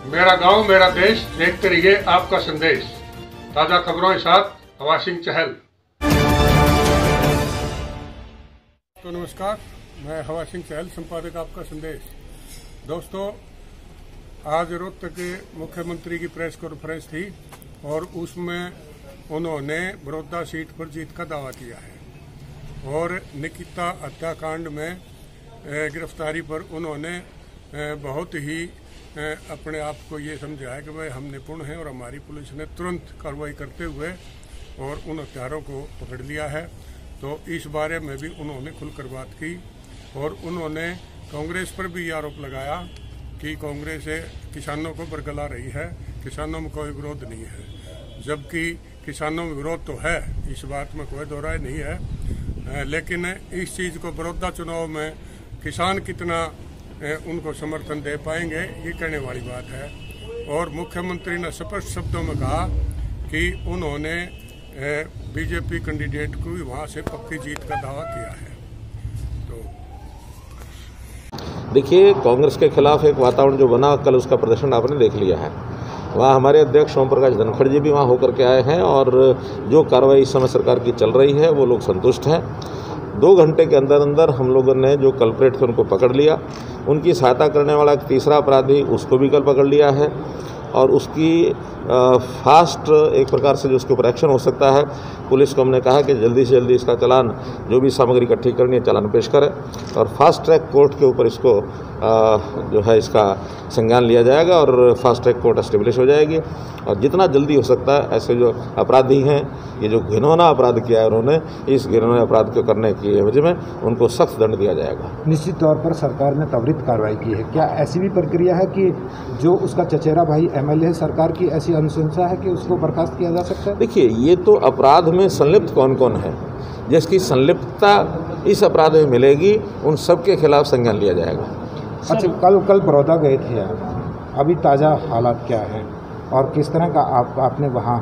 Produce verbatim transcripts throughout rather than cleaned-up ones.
मेरा गांव मेरा देश, देखते रहिए आपका संदेश। ताजा खबरों के साथ हवा सिंह चहल। तो नमस्कार, मैं हवा सिंह चहल, संपादक आपका संदेश। दोस्तों, आज रोहतक के मुख्यमंत्री की प्रेस कॉन्फ्रेंस थी और उसमें उन्होंने बड़ौदा सीट पर जीत का दावा किया है और निकिता हत्याकांड में गिरफ्तारी पर उन्होंने बहुत ही अपने आप को ये समझा है कि भाई हम निपुण हैं और हमारी पुलिस ने तुरंत कार्रवाई करते हुए और उन हत्यारों को पकड़ लिया है। तो इस बारे में भी उन्होंने खुलकर बात की और उन्होंने कांग्रेस पर भी आरोप लगाया कि कांग्रेस किसानों को बरगला रही है, किसानों में कोई विरोध नहीं है, जबकि किसानों में विरोध तो है, इस बात में कोई दो राय नहीं है। लेकिन इस चीज़ को बड़ौदा चुनाव में किसान कितना उनको समर्थन दे पाएंगे, ये कहने वाली बात है। और मुख्यमंत्री ने स्पष्ट शब्दों में कहा कि उन्होंने बीजेपी कैंडिडेट को भी वहाँ से पक्की जीत का दावा किया है। तो देखिए, कांग्रेस के खिलाफ एक वातावरण जो बना, कल उसका प्रदर्शन आपने देख लिया है। वहाँ हमारे अध्यक्ष ओम प्रकाश धनखड़ जी भी वहाँ होकर के आए हैं और जो कार्रवाई इस समय सरकार की चल रही है वो लोग संतुष्ट हैं। दो घंटे के अंदर अंदर हम लोगों ने जो कल्प्रेट थे उनको पकड़ लिया। उनकी सहायता करने वाला एक तीसरा अपराधी, उसको भी कल पकड़ लिया है और उसकी आ, फास्ट एक प्रकार से जो उसके ऊपर एक्शन हो सकता है, पुलिस को हमने कहा कि जल्दी से जल्दी इसका चालान, जो भी सामग्री इकट्ठी करनी है, चालान पेश करें और फास्ट ट्रैक कोर्ट के ऊपर इसको आ, जो है इसका संज्ञान लिया जाएगा और फास्ट ट्रैक कोर्ट एस्टेब्लिश हो जाएगी। और जितना जल्दी हो सकता है ऐसे जो अपराधी हैं, ये जो घिनौना अपराध किया है उन्होंने, इस घिनौने अपराध को करने की वजह में उनको सख्त दंड दिया जाएगा। निश्चित तौर पर सरकार ने त्वरित कार्रवाई की है। क्या ऐसी भी प्रक्रिया है कि जो उसका चचेरा भाई एमएलए है, सरकार की ऐसी अनुशंसा है कि उसको बर्खास्त किया जा सकता है? देखिए, ये तो अपराध में संलिप्त कौन कौन है, जिसकी संलिप्तता इस अपराध में मिलेगी, उन सबके खिलाफ संज्ञान लिया जाएगा। अच्छा, कल कल बड़ौदा गए थे आप, अभी ताज़ा हालात क्या है और किस तरह का आप आपने वहाँ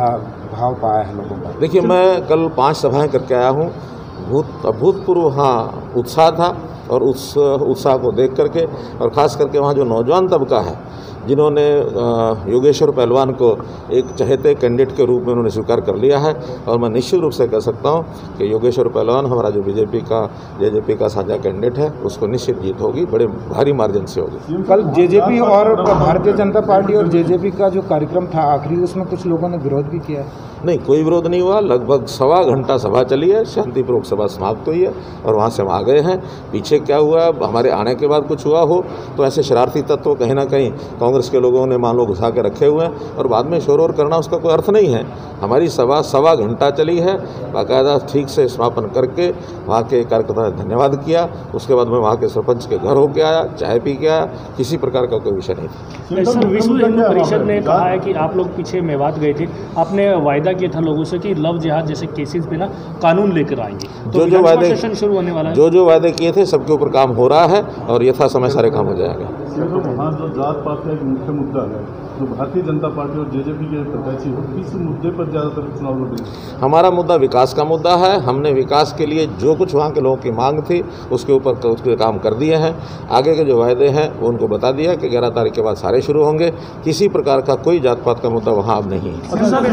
भाव पाया है लोगों का? देखिए, मैं कल पांच सभाएं करके आया हूँ। भूत अभूतपूर्व हाँ उत्साह था और उस उत्साह को देख करके और ख़ास करके वहाँ जो नौजवान तबका है, जिन्होंने योगेश्वर पहलवान को एक चहेते कैंडिडेट के रूप में उन्होंने स्वीकार कर लिया है और मैं निश्चित रूप से कह सकता हूं कि योगेश्वर पहलवान हमारा जो बीजेपी का जेजेपी का साझा कैंडिडेट है, उसको निश्चित जीत होगी, बड़े भारी मार्जिन से होगी। कल जेजेपी और भारतीय जनता पार्टी और जेजेपी का जो कार्यक्रम था आखिरी, उसमें कुछ लोगों ने विरोध भी किया है। नहीं, कोई विरोध नहीं हुआ। लगभग सवा घंटा सभा चली है, शांतिपूर्वक सभा समाप्त हुई है और वहाँ से हम आ गए हैं। पीछे क्या हुआ, हमारे आने के बाद कुछ हुआ हो तो ऐसे शरारती तत्व कहीं ना कहीं कांग्रेस के लोगों ने मान लो घुसा के रखे हुए हैं और बाद में शोर करना, उसका कोई अर्थ नहीं है। हमारी सभा सवा घंटा चली है, बाकायदा ठीक से समापन करके वहाँ के कार्यकर्ताओं ने धन्यवाद किया। उसके बाद मैं वहाँ के सरपंच के घर होके आया, चाय पी के आया, किसी प्रकार का कोई विषय नहीं था। विश्व हिंदू परिषद ने कहा है कि आप लोग पीछे मेवात गए थे, आपने वायदा किया था लोगों से कि लव जिहाद जैसे केसेस पे ना कानून लेकर आएंगे, तो जो जो वायदे सेशन शुरू होने वाला है, जो जो वायदे किए थे सबके ऊपर काम हो रहा है और यथा समय सारे काम हो जाएगा। वहाँ जो जात पात का एक मुख्य मुद्दा है, जो भारतीय जनता पार्टी और जेजेपी के प्रत्याशी हो, किस मुद्दे पर ज़्यादातर चुनाव लड़ रहे हैं? हमारा मुद्दा विकास का मुद्दा है। हमने विकास के लिए जो कुछ वहाँ के लोगों की मांग थी उसके ऊपर उसके काम कर दिए हैं। आगे के जो वायदे हैं वो उनको बता दिया कि ग्यारह तारीख के बाद सारे शुरू होंगे। किसी प्रकार का कोई जात पात का मुद्दा वहाँ अब नहीं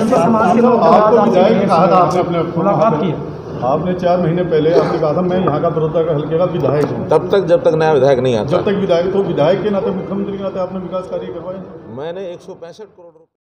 है। आपने चार महीने पहले आपने कहा था मैं यहाँ का बड़ौदा का हल्के का विधायक हूँ। तब तक जब तक नया विधायक नहीं आता, जब तक विधायक तो विधायक के नाते, मुख्यमंत्री के नाते आपने विकास कार्य करवाए। मैंने एक सौ पैंसठ करोड़